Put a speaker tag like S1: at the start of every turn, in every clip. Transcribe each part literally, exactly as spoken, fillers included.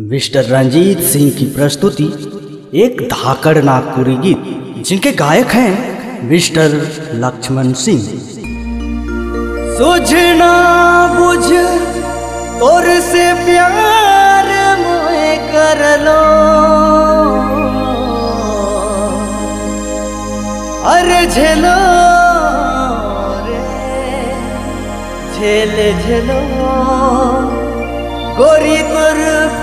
S1: Mister Ranjit Singh की प्रस्तुति एक धाकड़ नागपुरी गीत, जिनके गायक हैं मिस्टर लक्ष्मण सिंह। सुझना बुझ तोर से प्यार मोए कर लो, अरे झेलो रे झेल झेलो गोरी तोर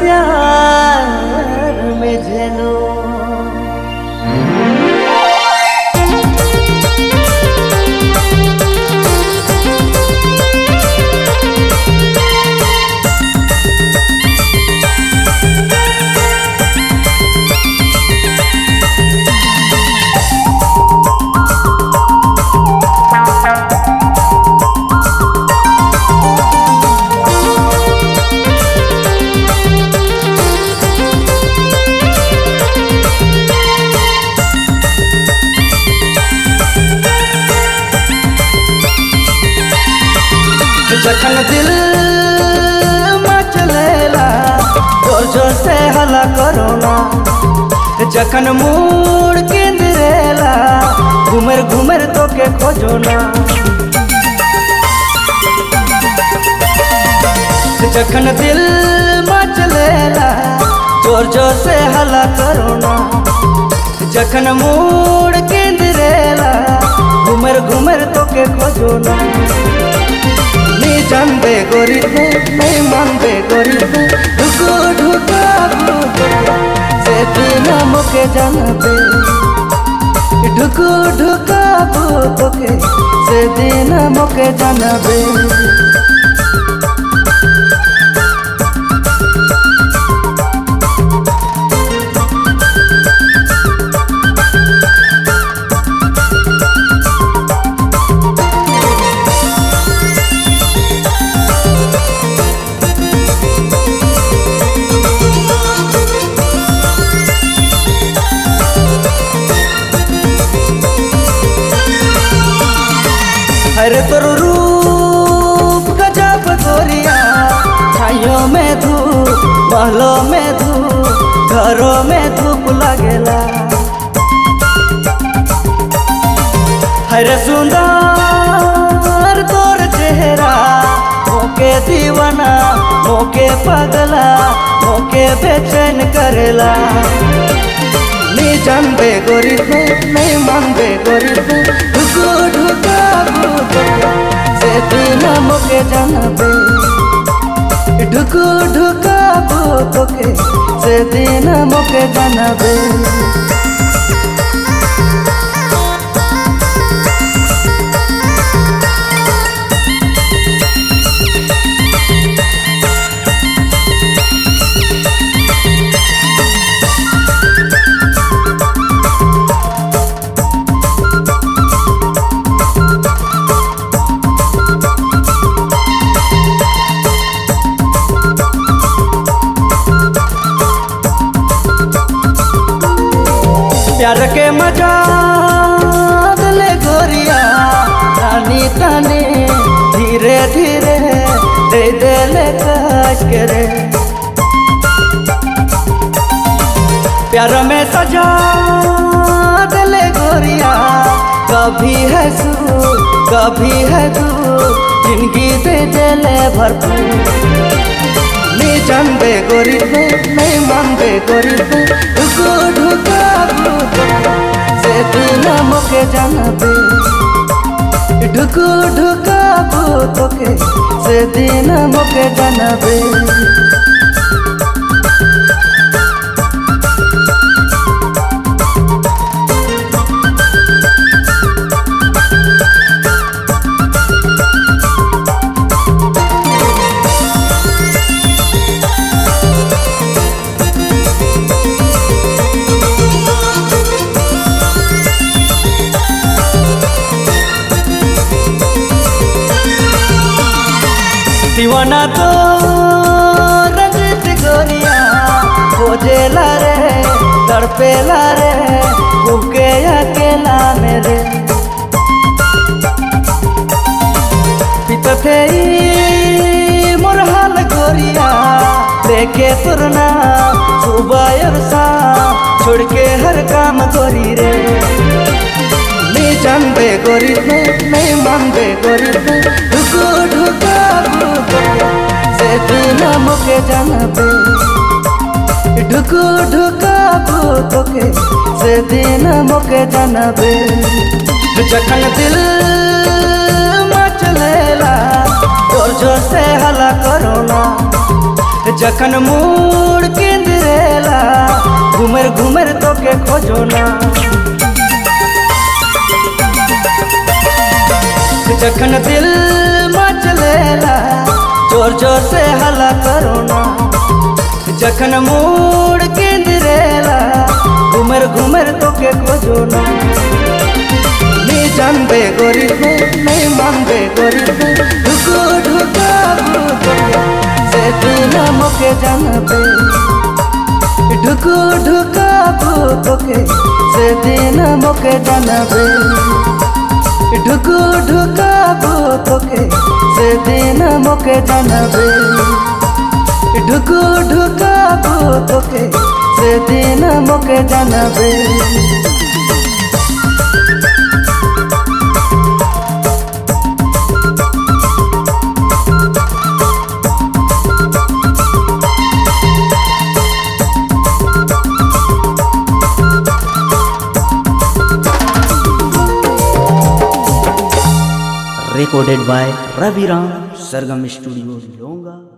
S1: प्यार में झेलो। जखन दिल मचलेला जोर जोर से हला करोना, जखन मूड केंद्रेला घुमर घुमर तो के खोजोना। जखन दिल मचलेला जोर जोर से हला करोना, जखन मूड केंद्रेला घुमर घुमर तो के खोजोना। नहीं जानबे गोरी थे नहीं मानबे गोरी थे, ढुको ढुकाबू से दिन मोके जानबे, ढुको ढुकाबू तोके से दिन मोके जानबे। अरे तोर रूप गजब गोरिया, छाइयों में धूप महलों में धूप घरों में धूप लगेला। हरे सुंदर तोर चेहरा मोके दीवाना मोके पगला मोके बेचैन करेला। नहीं जानबे गोरी थे नहीं मानबे गोरी थे, ढुको ढुकाबू से दिन मोके जानबे, ढुको ढुकाबू तोके से दिन मोके जानबे। प्यार के मजा ले गोरिया तानी तानी धीरे धीरे दे दे ले कश करे, प्यार में सजा ले गोरिया कभी है सुख कभी है दुख जिंदगी दे दे ले भरपूर। नहीं जानबे गोरी थे नहीं मानबे गोरी थे, ढुको ढुकाबू से दिन मोके जानबे, ढुको ढुकाबू तोके से दिन मोके जानबे। दीवाना तो रंजित गोरिया खोजेला रे तड़पेला रे भूखे अकेला मेरे, पिता थे मोर हाल गोरिया लेके तुरना सुबह और शाम, छोड़ के हर काम गोरी रे। नहीं जानबे गोरी में, नहीं मानबे गोरी में, ढुको ढुका भूतो से दिन मोके जानबे, ढुको ढुका भूतो के से दिन मोके जानबे। जखन दिल मचलेला जोर जोर से हला करोना, जखन मूड किंदरेला घुमर घुमर तो के खोजोना। जखन दिल मचलेला जोर जोर से हला करोना, जखन मूड किंदरेला घुमर घुमर तो के खोजोना। नहीं जानबे गोरी में, नहीं मानबे गोरी में, ढुको ढुका भूतो से दिन मोके जानबे, ढुको ढुका भूतो के से दिन मोके जानबे, ढुको ढुका भूतो के से दिन मोके जानबे, ढुको ढुका भूतो के से दिन मोके जानबे। Recorded by Ravi Ram, Sargam Studio, Longa।